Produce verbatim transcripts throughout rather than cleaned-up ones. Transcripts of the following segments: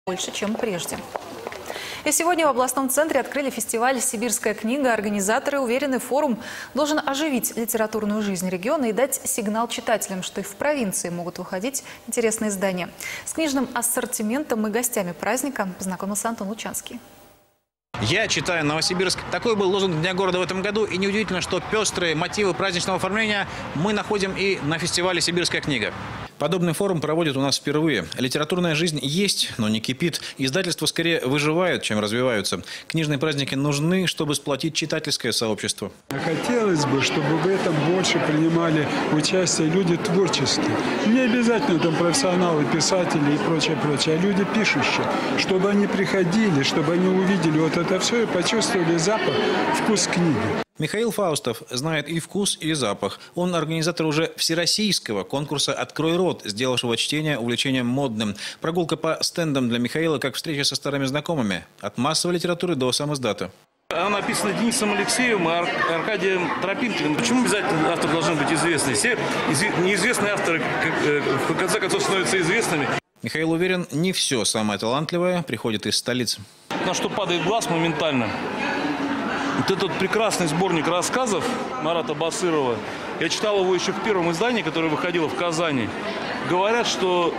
больше, чем прежде. И сегодня в областном центре открыли фестиваль «Сибирская книга». Организаторы уверены, форум должен оживить литературную жизнь региона и дать сигнал читателям, что и в провинции могут выходить интересные издания. С книжным ассортиментом и гостями праздника познакомился Антон Лучанский. «Я читаю Новосибирск». Такой был лозунг Дня города в этом году. И неудивительно, что пестрые мотивы праздничного оформления мы находим и на фестивале «Сибирская книга». Подобный форум проводят у нас впервые. Литературная жизнь есть, но не кипит. Издательства скорее выживают, чем развиваются. Книжные праздники нужны, чтобы сплотить читательское сообщество. Хотелось бы, чтобы в этом больше принимали участие люди творческие. Не обязательно там профессионалы, писатели и прочее, прочее, а люди пишущие. Чтобы они приходили, чтобы они увидели вот это все и почувствовали запах, вкус книги. Михаил Фаустов знает и вкус, и запах. Он организатор уже всероссийского конкурса «Открой рот», сделавшего чтение увлечением модным. Прогулка по стендам для Михаила как встреча со старыми знакомыми. От массовой литературы до самиздата. Она написана Денисом Алексеевым и Ар Аркадием Тропинкиным. Почему обязательно автор должен быть известный? Все неизвестные авторы, в конце концов, становятся известными. Михаил уверен, не все самое талантливое приходит из столицы. На что падает глаз моментально. Вот этот прекрасный сборник рассказов Марата Басырова, я читал его еще в первом издании, которое выходило в Казани. Говорят, что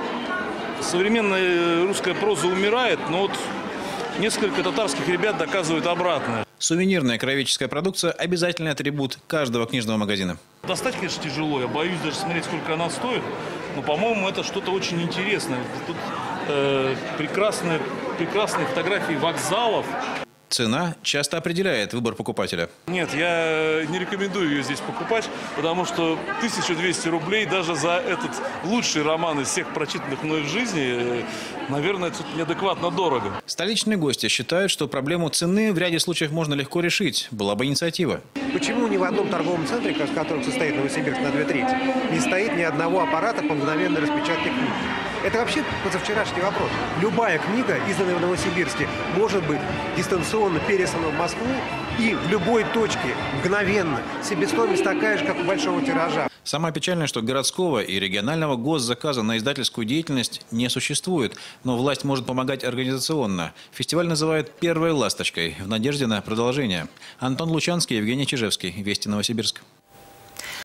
современная русская проза умирает, но вот несколько татарских ребят доказывают обратное. Сувенирная краеведческая продукция – обязательный атрибут каждого книжного магазина. Достать, конечно, тяжело. Я боюсь даже смотреть, сколько она стоит. Но, по-моему, это что-то очень интересное. Тут э, прекрасные, прекрасные фотографии вокзалов. Цена часто определяет выбор покупателя. Нет, я не рекомендую ее здесь покупать, потому что тысяча двести рублей даже за этот лучший роман из всех прочитанных мной в жизни, наверное, это неадекватно дорого. Столичные гости считают, что проблему цены в ряде случаев можно легко решить. Была бы инициатива. Почему ни в одном торговом центре, в котором состоит Новосибирск на две трети, не стоит ни одного аппарата по мгновенной распечатке книг? Это вообще позавчерашний вопрос. Любая книга, изданная в Новосибирске, может быть дистанционно переслана в Москву и в любой точке мгновенно. Себестоимость такая же, как у большого тиража. Самое печальное, что городского и регионального госзаказа на издательскую деятельность не существует. Но власть может помогать организационно. Фестиваль называют «первой ласточкой» в надежде на продолжение. Антон Лучанский, Евгений Чижевский. Вести Новосибирск.